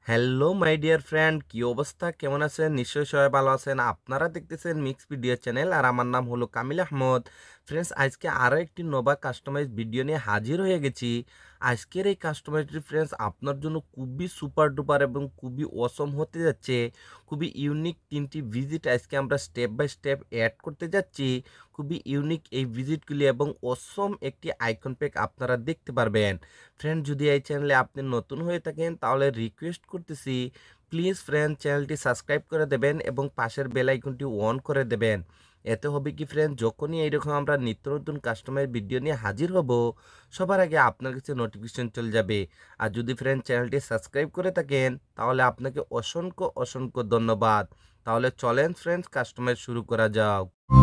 Hello my dear friend, কি অবস্থা, কেমন আছেন? নিশ্চয়ই সবাই ভালো আছেন। আপনারা দেখতেছেন মিক্স ভিডিও চ্যানেল আর আমার নাম হলো কামিল আহমদ। ফ্রেন্ডস, আজকে আরও একটি নবা কাস্টমাইজ ভিডিও নিয়ে হাজির হয়ে গেছি। আজকের এই কাস্টমাইজটি ফ্রেন্ডস আপনার জন্য খুবই সুপার ডুপার এবং খুবই অসম হতে যাচ্ছে। খুবই ইউনিক তিনটি ভিজিট আজকে আমরা স্টেপ বাই স্টেপ অ্যাড করতে যাচ্ছি। খুবই ইউনিক এই ভিজিটগুলি এবং অসম একটি আইকন প্যাক আপনারা দেখতে পারবেন। ফ্রেন্ড, যদি এই চ্যানেলে আপনি নতুন হয়ে থাকেন তাহলে রিকোয়েস্ট করতেছি, প্লিজ ফ্রেন্ড চ্যানেলটি সাবস্ক্রাইব করে দেবেন এবং পাশের বেল আইকনটি অন করে দেবেন। এতে হবে কি ফ্রেন্ড, যখনই এইরকম আমরা নিত্য নতুন কাস্টমাইজ ভিডিও নিয়ে হাজির হব সবার আগে আপনার কাছে নোটিফিকেশন চলে যাবে। আর যদি ফ্রেন্ড চ্যানেলটি সাবস্ক্রাইব করে থাকেন তাহলে আপনাকে অসংখ্য অসংখ্য ধন্যবাদ। তাহলে চলেন ফ্রেন্ডস, কাস্টমাইজ শুরু করা যাক।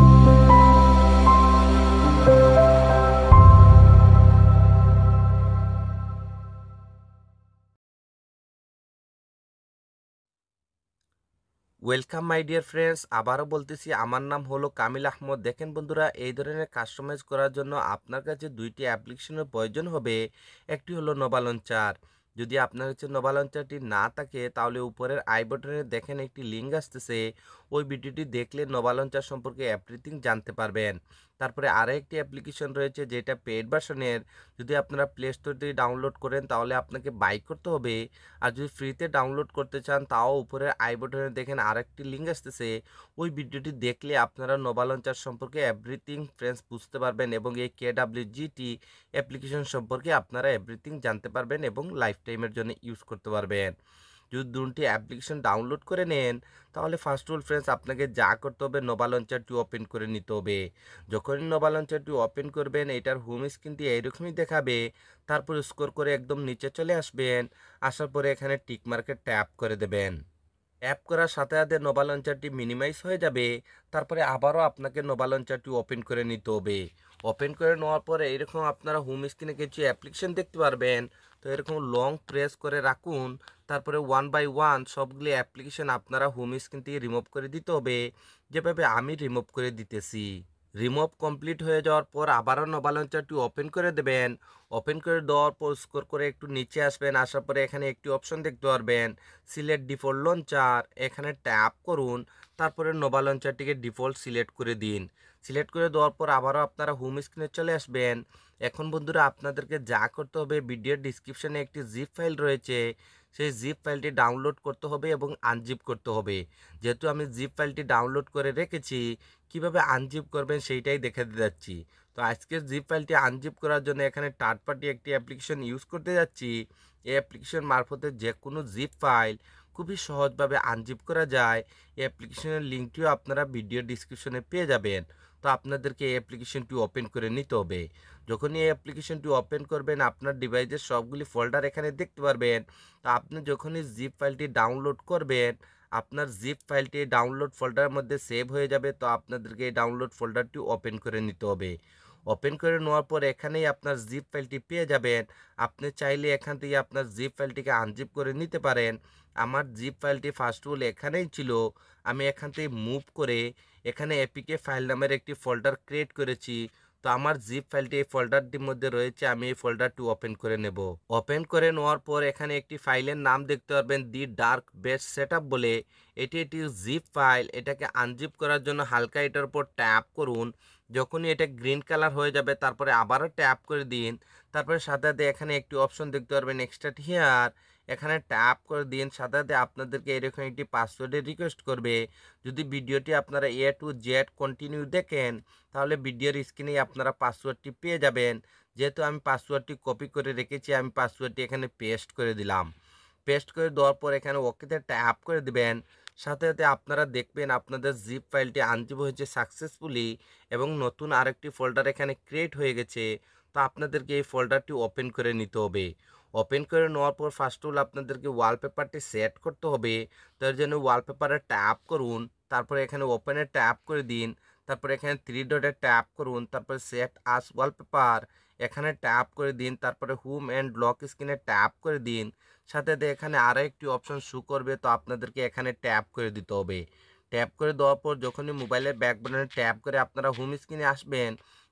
ওয়েলকাম মাই ডিয়ার ফ্রেন্ডস, আবারও বলতেছি আমার নাম হলো কামিল আহমদ। দেখেন বন্ধুরা, এই ধরনের কাস্টমাইজ করার জন্য আপনার কাছে দুইটি অ্যাপ্লিকেশনের প্রয়োজন হবে। একটি হলো নোভা লঞ্চার। যদি আপনার কাছে নোভা লঞ্চারটি না থাকে তাহলে উপরের আই বাটনে দেখেন একটি লিঙ্ক আসতেছে, ওই ভিডিওটি দেখলে নোভা লঞ্চার সম্পর্কে এভরিথিং জানতে পারবেন। তারপরে আরও একটি অ্যাপ্লিকেশন রয়েছে যেটা পেইড ভার্সনের। যদি আপনারা প্লে স্টোর থেকে ডাউনলোড করেন তাহলে আপনাকে বাই করতে হবে। আর যদি ফ্রিতে ডাউনলোড করতে চান তাও উপরের আই বাটনে দেখেন আরেকটি লিঙ্ক আসতেছে, ওই ভিডিওটি দেখলে আপনারা নোভা লঞ্চার সম্পর্কে এভরিথিং ফ্রেন্ডস বুঝতে পারবেন এবং এই KWGT অ্যাপ্লিকেশন সম্পর্কে আপনারা এভরিথিং জানতে পারবেন এবং লাইফ টাইমের জন্য ইউজ করতে পারবেন। যদি দুটি অ্যাপ্লিকেশন ডাউনলোড করে নেন তাহলে ফার্স্ট অফ অল ফ্রেন্ডস আপনাকে যা করতে হবে, নোভা লঞ্চারটি ওপেন করে নিতে হবে। যখনই নোভা লঞ্চারটি ওপেন করবেন এটার হোম স্ক্রিনটি এইরকমই দেখাবে। তারপর স্ক্রল করে একদম নিচে চলে আসবেন। আসার পরে এখানে টিক মার্কে ট্যাপ করে দেবেন। ট্যাপ করার সাথে সাথে নোভা লঞ্চারটি মিনিমাইজ হয়ে যাবে। তারপরে আবারও আপনাকে নোভা লঞ্চারটি ওপেন করে নিতে হবে। ওপেন করে নেওয়ার পরে এরকম আপনারা হোম স্ক্রিনে কিছু অ্যাপ্লিকেশন দেখতে পারবেন। তো এরকম লং প্রেস করে রাখুন। তারপরে ওয়ান বাই ওয়ান সবগুলি অ্যাপ্লিকেশন আপনারা হোম স্ক্রিন থেকে রিমুভ করে দিতে হবে, যেভাবে আমি রিমুভ করে দিতেছি। রিমুভ কমপ্লিট হয়ে যাওয়ার পর আবারও নোভা লঞ্চারটি ওপেন করে দেবেন। ওপেন করে দেওয়ার পর স্ক্রল করে একটু নিচে আসবেন। আসার পরে এখানে একটি অপশন দেখতে পারবেন, সিলেক্ট ডিফল্ট লঞ্চার। এখানে ট্যাপ করুন। তারপরে নোভা লঞ্চারটিকে ডিফল্ট সিলেক্ট করে দিন। সিলেক্ট করে দেওয়ার পর আবারও আপনারা হোম স্ক্রিনে চলে আসবেন। এখন বন্ধুরা আপনাদেরকে যা করতে হবে, ভিডিওর ডিসক্রিপশনে একটি জিপ ফাইল রয়েছে, সেই জিপ ফাইলটি ডাউনলোড করতে হবে এবং আনজিপ করতে হবে। যেহেতু আমি জিপ ফাইলটি ডাউনলোড করে রেখেছি, কিভাবে আনজিপ করবেন সেইটাই দেখাতে যাচ্ছি। তো আজকের জিপ ফাইলটি আনজিপ করার জন্য এখানে থার্ড পার্টি একটি অ্যাপ্লিকেশন ইউজ করতে যাচ্ছি। এই অ্যাপ্লিকেশন মারফতে যে কোনো জিপ ফাইল খুবই সহজভাবে আনজিপ করা যায়। এই অ্যাপ্লিকেশনের লিঙ্কটিও আপনারা ভিডিও ডিসক্রিপশনে পেয়ে যাবেন। তো আপনাদেরকে এই অ্যাপ্লিকেশনটি ওপেন করে নিতে হবে। যখনই এই অ্যাপ্লিকেশনটি ওপেন করবেন আপনার ডিভাইসের সবগুলি ফোল্ডার এখানে দেখতে পারবেন। তো আপনি যখনই জিপ ফাইলটি ডাউনলোড করবেন আপনার জিপ ফাইলটি ডাউনলোড ফোল্ডারের মধ্যে সেভ হয়ে যাবে। তো আপনাদেরকে এই ডাউনলোড ফোল্ডারটি ওপেন করে নিতে হবে। ওপেন করে নেওয়ার পর এখানেই আপনার জিপ ফাইলটি পেয়ে যাবেন। আপনি চাইলে এখান থেকে আপনার জিপ ফাইলটিকে আনজিপ করে নিতে পারেন। আমার জিপ ফাইলটি ফার্স্ট অফ অল এখানেই ছিল। আমি এখান থেকে মুভ করে এখানে এপিকে ফাইল নামের একটি ফোল্ডার ক্রিয়েট করেছি। তো আমার জিপ ফাইলটি এই ফোল্ডারটির মধ্যে রয়েছে, আমি এই ফোল্ডারটি ওপেন করে নেব। ওপেন করে নেওয়ার পর এখানে একটি ফাইলের নাম দেখতে পারবেন, দি ডার্ক বেস সেটআপ বলে। এটি একটি জিপ ফাইল। এটাকে আনজিপ করার জন্য হালকা এটার উপর ট্যাপ করুন। যখনই এটা গ্রিন কালার হয়ে যাবে তারপরে আবারও ট্যাপ করে দিন। তারপরে সাথে সাথে এখানে একটি অপশন দেখতে পারবেন, এক্সট্রাক্ট হিয়ার। এখানে ট্যাপ করে দিন। সাথে সাথে আপনাদেরকে এরকম একটি পাসওয়ার্ডের রিকোয়েস্ট করবে। যদি ভিডিওটি আপনারা A to Z কন্টিনিউ দেখেন তাহলে ভিডিওর স্ক্রিনেই আপনারা পাসওয়ার্ডটি পেয়ে যাবেন। যেহেতু আমি পাসওয়ার্ডটি কপি করে রেখেছি আমি পাসওয়ার্ডটি এখানে পেস্ট করে দিলাম। পেস্ট করে দেওয়ার পর এখানে ওকেতে ট্যাপ করে দিবেন। সাথে সাথে আপনারা দেখবেন আপনাদের জিপ ফাইলটি আনজিপ হয়েছে সাকসেসফুলি এবং নতুন আরেকটি ফোল্ডার এখানে ক্রিয়েট হয়ে গেছে। তো আপনাদেরকে এই ফোল্ডারটি ওপেন করে নিতে হবে। ওপেন করে নেওয়ার পর ফার্স্ট অফ অল আপনাদেরকে ওয়ালপেপারটি সেট করতে হবে। তার জন্য ওয়ালপেপারে ট্যাপ করুন। তারপরে এখানে ওপেনে ট্যাপ করে দিন। তারপরে এখানে 3 ডটে ট্যাপ করুন। তারপরে সেট আস ওয়ালপেপার এখানে ট্যাপ করে দিন। তারপরে হোম অ্যান্ড লক স্ক্রিনে ট্যাপ করে দিন। সাথে এখানে আরও একটি অপশন শো করবে, তো আপনাদেরকে এখানে ট্যাপ করে দিতে হবে। ট্যাপ করে দেওয়ার পর যখনই মোবাইলের ব্যাক বাটনে ট্যাপ করে আপনারা হোম স্ক্রিনে আসবেন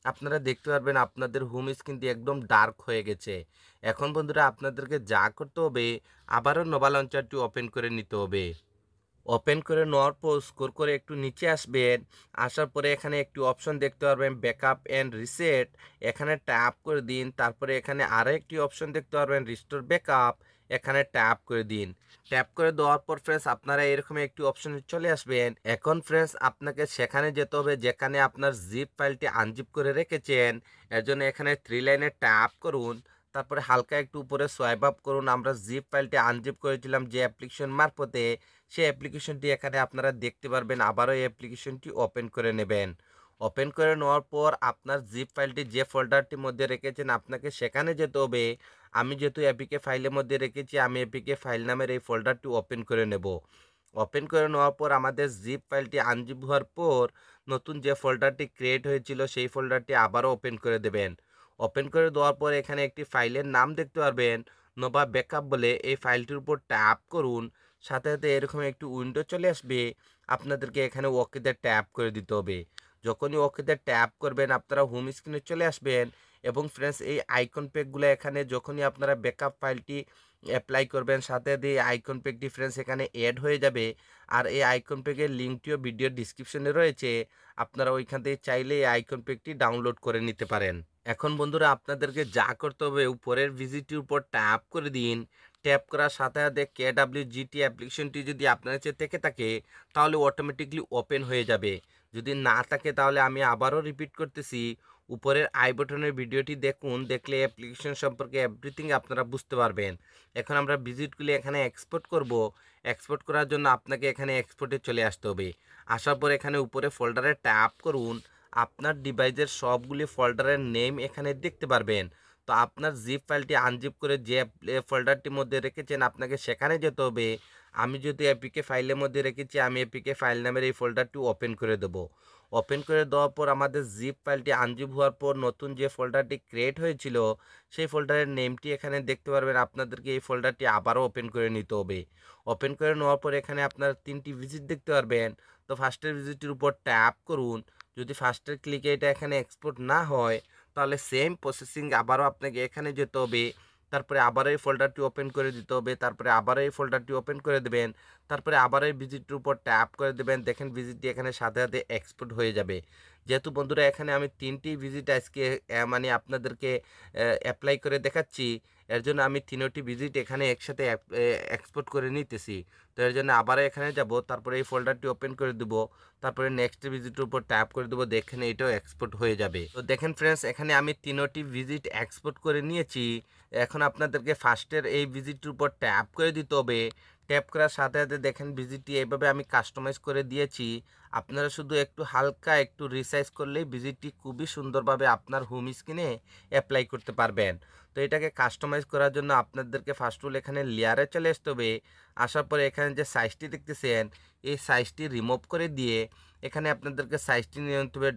আপনারা দেখতে পারবেন আপনাদের হোম স্ক্রিনটি একদম ডার্ক হয়ে গেছে। এখন বন্ধুরা আপনাদেরকে যা করতে হবে, আবারও নোভা লঞ্চারটি ওপেন করে নিতে হবে। ওপেন করে নেওয়ার পর স্ক্রল করে একটু নিচে আসবেন। আসার পরে এখানে একটি অপশন দেখতে পারবেন ব্যাকআপ অ্যান্ড রিসেট, এখানে ট্যাপ করে দিন। তারপরে এখানে আরও একটি অপশন দেখতে পারবেন রিস্টোর ব্যাকআপ, এখানে ট্যাপ করে দিন। ট্যাপ করে দেওয়ার পর ফ্রেন্ডস আপনারা এরকম একটি অপশনে চলে আসবেন। এখন ফ্রেন্ডস আপনাকে সেখানে যেতে হবে যেখানে আপনার জিপ ফাইলটি আনজিপ করে রেখেছেন। এর জন্য এখানে 3 লাইনে ট্যাপ করুন। তারপরে হালকা একটু উপরে সোয়াইপ আপ করুন। আমরা জিপ ফাইলটি আনজিপ করেছিলাম যে অ্যাপ্লিকেশন মারফতে, সেই অ্যাপ্লিকেশনটি এখানে আপনারা দেখতে পারবেন। আবারও এই অ্যাপ্লিকেশনটি ওপেন করে নেবেন। ওপেন করে নেওয়ার পর আপনার জিপ ফাইলটি যে ফোল্ডারটির মধ্যে রেখেছেন আপনাকে সেখানে যেতে হবে। আমি যেহেতু এপিকে ফাইলের মধ্যে রেখেছি, আমি এপিকে ফাইল নামের এই ফোল্ডারটি ওপেন করে নেব। ওপেন করে নেওয়ার পর আমাদের জিপ ফাইলটি আনজিপ হওয়ার পর নতুন যে ফোল্ডারটি ক্রিয়েট হয়েছিল সেই ফোল্ডারটি আবারও ওপেন করে দেবেন। ওপেন করে দেওয়ার পর এখানে একটি ফাইলের নাম দেখতে পারবেন নোভা ব্যাকআপ বলে, এই ফাইলটির উপর ট্যাপ করুন। সাথে সাথে এরকম একটি উইন্ডো চলে আসবে। আপনাদেরকে এখানে ওকেতে ট্যাপ করে দিতে হবে। যখনই ওকেতে ট্যাপ করবেন আপনারা হোম স্ক্রিনে চলে আসবেন। এবং ফ্রেন্ডস এই আইকন প্যাকগুলো এখানে যখনই আপনারা ব্যাকআপ ফাইলটি অ্যাপ্লাই করবেন সাথে সাথে এই আইকন প্যাক ডিফারেন্স এখানে অ্যাড হয়ে যাবে। আর এই আইকন প্যাকের লিঙ্কটিও ভিডিওর ডিসক্রিপশনে রয়েছে, আপনারা ওইখান থেকে চাইলে এই আইকন প্যাকটি ডাউনলোড করে নিতে পারেন। এখন বন্ধুরা আপনাদেরকে যা করতে হবে উপরের ভিজিটির উপর ট্যাপ করে দিন। ট্যাপ করার সাথে সাথে KWGT অ্যাপ্লিকেশনটি যদি আপনার কাছে থেকে থাকে তাহলে অটোমেটিকলি ওপেন হয়ে যাবে। যদি না থাকে তাহলে আমি আবারও রিপিট করতেছি, উপরের আই বাটনের ভিডিওটি দেখুন, দেখলে অ্যাপ্লিকেশন সম্পর্কে এভরিথিং আপনারা বুঝতে পারবেন। এখন আমরা ভিজিটগুলি এখানে এক্সপোর্ট করব। এক্সপোর্ট করার জন্য আপনাকে এখানে এক্সপোর্টে চলে আসতে হবে। আসার পর এখানে উপরে ফোল্ডারে ট্যাপ করুন। আপনার ডিভাইসের সবগুলি ফোল্ডারের নেম এখানে দেখতে পারবেন। তো আপনার জিপ ফাইলটি আনজিপ করে যে ফোল্ডারটির মধ্যে রেখেছেন আপনাকে সেখানে যেতে হবে। আমি যদি এপিকে ফাইলের মধ্যে রেখেছি, আমি এপিকে ফাইল নামের এই ফোল্ডারটি ওপেন করে দেব। ওপেন করে দেওয়ার পর আমাদের জিপ ফাইলটি আনজিপ হওয়ার পর নতুন যে ফোল্ডারটি ক্রিয়েট হয়েছিল সেই ফোল্ডারের নেমটি এখানে দেখতে পারবেন। আপনাদেরকে এই ফোল্ডারটি আবারও ওপেন করে নিতে হবে। ওপেন করে নেওয়ার পর এখানে আপনার 3টি ভিজিট দেখতে পারবেন। তো ফার্স্টের ভিজিটের উপর ট্যাপ করুন। যদি ফার্স্টের ক্লিকে এটা এখানে এক্সপোর্ট না হয় তাহলে সেম প্রসেসিং আবারও আপনাকে এখানে যেতে হবে। তারপরে আবার এই ফোল্ডারটি ওপেন করে দিতে হবে। তারপরে আবার এই ফোল্ডারটি ওপেন করে দেবেন। তারপরে আবার এই ভিজিটের উপর ট্যাপ করে দেবেন। দেখেন ভিজিটটি এখানে সাথে সাথে এক্সপোর্ট হয়ে যাবে। যেহেতু বন্ধুরা এখানে আমি 3টি ভিজিট আজকে মানে আপনাদেরকে অ্যাপ্লাই করে দেখাচ্ছি, এর জন্য আমি 3টি ভিজিট এখানে একসাথে এক্সপোর্ট করে নিতেছি। তো এর জন্য আবার এখানে যাব, তারপরে এই ফোল্ডারটি ওপেন করে দেবো। তারপরে নেক্সট ভিজিটের উপর ট্যাপ করে দেবো, দেখেন এটাও এক্সপোর্ট হয়ে যাবে। তো দেখেন ফ্রেন্ডস এখানে আমি 3টি ভিজিট এক্সপোর্ট করে নিয়েছি। এখন আপনাদেরকে ফার্স্টের এই ভিজিটের উপর ট্যাপ করে দিতে হবে। ট্যাপ করার সাথে সাথে দেখেন ভিজিটটি এইভাবে আমি কাস্টমাইজ করে দিয়েছি। আপনারা শুধু একটু হালকা একটু রিসাইজ করলেই ভিজিটটি খুবই সুন্দরভাবে আপনার হোম স্ক্রিনে অ্যাপ্লাই করতে পারবেন। তো এটাকে কাস্টমাইজ করার জন্য আপনাদেরকে ফার্স্ট অফ অল এখানে লেয়ারে চলে আসতে হবে। আসার পরে এখানে যে সাইজটি দেখতেছেন এই সাইজটি রিমুভ করে দিয়ে এখানে আপনাদেরকে সাইজটি নিয়ে নিতে হবে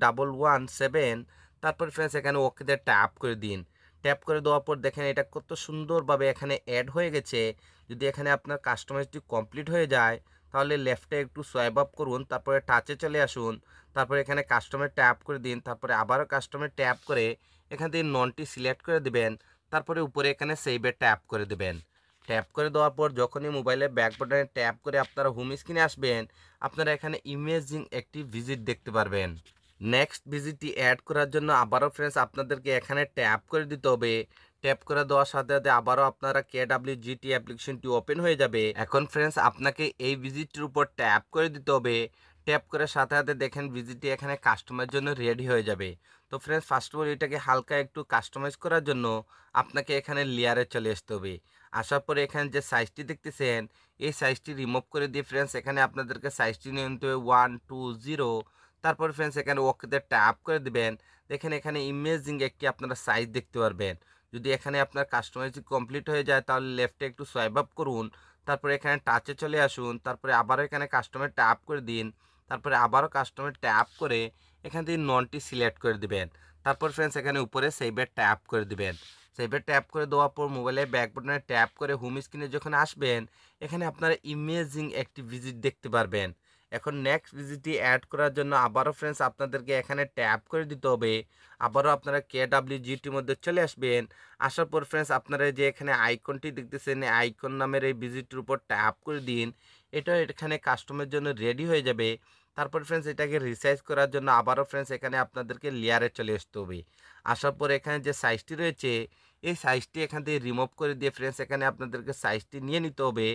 117। তারপর ফ্রেন্ডস এখানে ওকেতে ট্যাপ করে দিন। ট্যাপ করে দেওয়ার পর দেখেন এটা কত সুন্দরভাবে এখানে অ্যাড হয়ে গেছে। যদি এখানে আপনার কাস্টমাইজটি কমপ্লিট হয়ে যায় তাহলে লেফটে একটু সোয়াইপ আপ করুন, তারপরে টাচে চলে আসুন। তারপরে এখানে কাস্টমার ট্যাপ করে দিন। তারপরে আবারও কাস্টমার ট্যাপ করে এখান থেকে ননটি সিলেক্ট করে দেবেন। তারপরে উপরে এখানে সেভে ট্যাপ করে দেবেন। ট্যাপ করে দেওয়ার পর যখনই মোবাইলের ব্যাক বাটনে ট্যাপ করে আপনারা হোম স্ক্রিনে আসবেন আপনারা এখানে ইমেজিং একটি ভিজিট দেখতে পারবেন। নেক্সট ভিজিটটি অ্যাড করার জন্য আবারও ফ্রেন্ডস আপনাদেরকে এখানে ট্যাপ করে দিতে হবে। ট্যাপ করে দেওয়ার সাথে সাথে আবারও আপনারা KWGT অ্যাপ্লিকেশনটি ওপেন হয়ে যাবে। এখন ফ্রেন্ডস আপনাকে এই ভিজিটটির উপর ট্যাপ করে দিতে হবে। ট্যাপ করে সাথে সাথে দেখেন ভিজিটটি এখানে কাস্টমাইজের জন্য রেডি হয়ে যাবে। তো ফ্রেন্ডস ফার্স্ট অফ অল এটাকে হালকা একটু কাস্টমাইজ করার জন্য আপনাকে এখানে লেয়ারে চলে আসতে হবে। আসার পরে এখানে যে সাইজটি দেখতেছেন এই সাইজটি রিমুভ করে দিয়ে ফ্রেন্ডস এখানে আপনাদেরকে সাইজটি নিয়ে নিতে হবে 120। তারপর ফ্রেন্ডস এখানে ওকেতে ট্যাপ করে দিবেন। দেখেন এখানে ইমেজিং একটি আপনারা সাইজ দেখতে পারবেন। যদি এখানে আপনার কাস্টমাইজিং কমপ্লিট হয়ে যায় তাহলে লেফটে একটু সোয়াইপ আপ করুন। তারপরে এখানে টাচে চলে আসুন। তারপরে আবারও এখানে কাস্টমার ট্যাপ করে দিন। তারপরে আবারও কাস্টমার ট্যাপ করে এখান থেকে ননটি সিলেক্ট করে দিবেন। তারপর ফ্রেন্ডস এখানে উপরে সেভে ট্যাপ করে দিবেন। সেভে ট্যাপ করে দেওয়ার পর মোবাইলের ব্যাক বাটনে ট্যাপ করে হোম স্ক্রিনে যখন আসবেন এখানে আপনারা ইমেজিং একটি ভিজিট দেখতে পারবেন। এখন নেক্সট ভিজিটটি অ্যাড করার জন্য আবারও ফ্রেন্ডস আপনাদেরকে এখানে ট্যাপ করে দিতে হবে। আবারও আপনারা KWGটির মধ্যে চলে আসবেন। আসার পর ফ্রেন্ডস আপনারা যে এখানে আইকনটি দেখতেছেন, আইকন নামের এই ভিজিটটির উপর ট্যাপ করে দিন। এটা এখানে কাস্টমের জন্য রেডি হয়ে যাবে। তারপর ফ্রেন্ডস এটাকে রিসাইজ করার জন্য আবারও ফ্রেন্ডস এখানে আপনাদেরকে লেয়ারে চলে আসতে হবে। আসার পর এখানে যে সাইজটি রয়েছে এই সাইজটি এখান থেকে রিমুভ করে দিয়ে ফ্রেন্ডস এখানে আপনাদেরকে সাইজটি নিয়ে নিতে হবে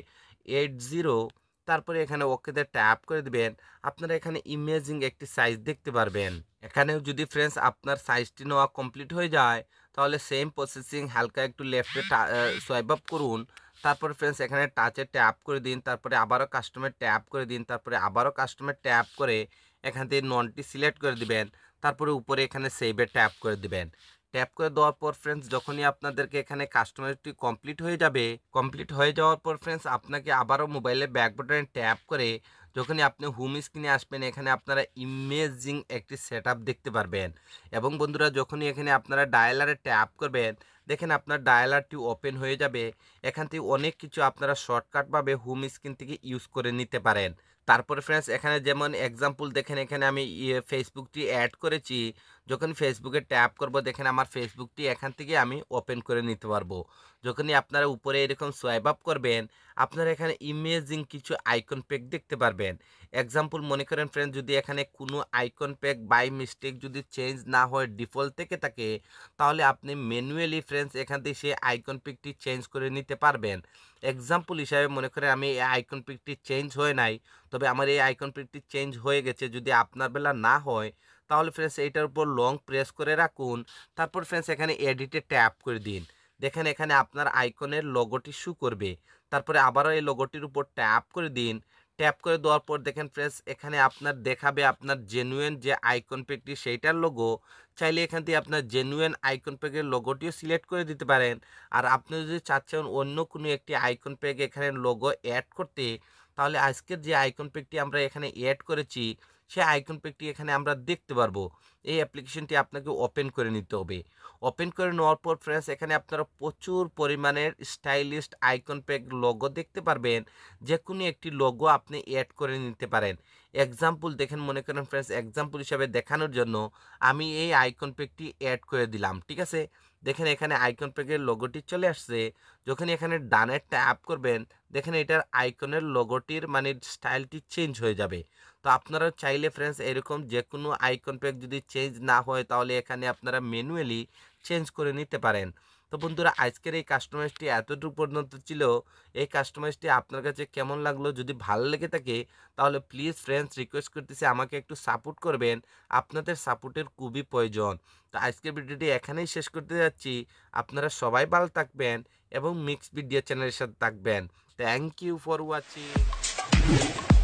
80। তারপরে এখানে ওকেতে ট্যাপ করে দিবেন। আপনারা এখানে ইমেজিং একটি সাইজ দেখতে পারবেন। এখানেও যদি ফ্রেন্ডস আপনার সাইজটি নেওয়া কমপ্লিট হয়ে যায় তাহলে সেম প্রসেসিং হালকা একটু লেফটে সোয়াইপ আপ করুন। তারপর ফ্রেন্ডস এখানে টাচে ট্যাপ করে দিন, তারপরে আবারও কাস্টমার ট্যাপ করে দিন, তারপরে আবারও কাস্টমার ট্যাপ করে এখান থেকে ননটি সিলেক্ট করে দিবেন। তারপরে উপরে এখানে সেভে ট্যাপ করে দিবেন। ট্যাপ করে দেওয়ার পর ফ্রেন্ডস যখনই আপনাদেরকে এখানে কাস্টমারটি কমপ্লিট হয়ে যাবে, কমপ্লিট হয়ে যাওয়ার পর ফ্রেন্ডস আপনাকে আবারও মোবাইলের ব্যাক বাটনে ট্যাপ করে যখনই আপনি হোম স্ক্রিনে আসবেন এখানে আপনারা ইমেজিং একটি সেটআপ দেখতে পারবেন। এবং বন্ধুরা যখনই এখানে আপনারা ডায়ালারে ট্যাপ করবেন দেখেন আপনার ডায়ালারটি ওপেন হয়ে যাবে। এখান থেকে অনেক কিছু আপনারা শর্টকাটভাবে হোম স্ক্রিন থেকে ইউজ করে নিতে পারেন। তারপরে ফ্রেন্ডস এখানে যেমন এক্সাম্পল দেখেন এখানে আমি ফেসবুকটি অ্যাড করেছি। যখন ফেসবুকে ট্যাপ করব দেখেন আমার ফেসবুকটি এখান থেকে আমি ওপেন করে নিতে পারবো। যখনই আপনারা উপরে এরকম সোয়াইপ আপ করবেন আপনারা এখানে ইমেজিং কিছু আইকন প্যাক দেখতে পারবেন। এক্সাম্পল মনে করেন ফ্রেন্ডস যদি এখানে কোনো আইকন প্যাক বাই মিস্টেক যদি চেঞ্জ না হয় ডিফল্ট থেকে থাকে তাহলে আপনি ম্যানুয়ালি ফ্রেন্ডস এখান থেকে সেই আইকন প্যাকটি চেঞ্জ করে নিতে পারবেন। এক্সাম্পল হিসাবে মনে করেন আমি এই আইকন প্যাকটি চেঞ্জ হয় নাই, তবে আমার এই আইকন প্যাকটি চেঞ্জ হয়ে গেছে। যদি আপনার বেলা না হয় তাহলে ফ্রেন্ডস এইটার উপর লং প্রেস করে রাখুন। তারপর ফ্রেন্ডস এখানে এডিটে ট্যাপ করে দিন। দেখেন এখানে আপনার আইকনের লোগোটি শো করবে। তারপরে আবারও এই লোগোটির উপর ট্যাপ করে দিন। ট্যাপ করে দেওয়ার পর দেখেন ফ্রেন্ডস এখানে আপনার দেখাবে আপনার জেনুইন যে আইকন প্যাকটি সেইটার লোগো। চাইলে এখান থেকে আপনার জেনুইন আইকন প্যাকের লোগোটিও সিলেক্ট করে দিতে পারেন। আর আপনি যদি চাচ্ছেন অন্য কোনো একটি আইকন প্যাক এখানে লোগো অ্যাড করতে তাহলে আজকের যে আইকন প্যাকটি আমরা এখানে অ্যাড করেছি সেই আইকন প্যাকটি এখানে আমরা দেখতে পারবো। এই অ্যাপ্লিকেশনটি আপনাকে ওপেন করে নিতে হবে। ওপেন করে নেওয়ার পর ফ্রেন্ডস এখানে আপনারা প্রচুর পরিমাণের স্টাইলিস্ট আইকন প্যাক লোগো দেখতে পারবেন। যে কোনো একটি লোগো আপনি অ্যাড করে নিতে পারেন। এক্সাম্পল দেখেন মনে করেন ফ্রেন্ডস এক্সাম্পল হিসাবে দেখানোর জন্য আমি এই আইকন প্যাকটি অ্যাড করে দিলাম, ঠিক আছে। দেখেন এখানে আইকন প্যাকের লোগোটি চলে আসছে। যখন এখানে ডানে ট্যাপ করবেন দেখেন এটার আইকনের লোগোটির মানে স্টাইলটি চেঞ্জ হয়ে যাবে। তো আপনারা চাইলে ফ্রেন্ডস এরকম যে কোনো আইকন প্যাক যদি চেঞ্জ না হয় তাহলে এখানে আপনারা ম্যানুয়ালি চেঞ্জ করে নিতে পারেন। তো বন্ধুরা আজকের এই কাস্টমাইজটি এতটুকু পর্যন্ত ছিল। এই কাস্টমাইজটি আপনার কাছে কেমন লাগলো? যদি ভালো লেগে থাকে তাহলে প্লিজ ফ্রেন্ডস রিকোয়েস্ট করতেছি আমাকে একটু সাপোর্ট করবেন। আপনাদের সাপোর্টের খুবই প্রয়োজন। তো আজকের ভিডিওটি এখানেই শেষ করতে যাচ্ছি। আপনারা সবাই ভালো থাকবেন এবং মিক্স ভিডিও চ্যানেলের সাথে থাকবেন। Thank you for watching.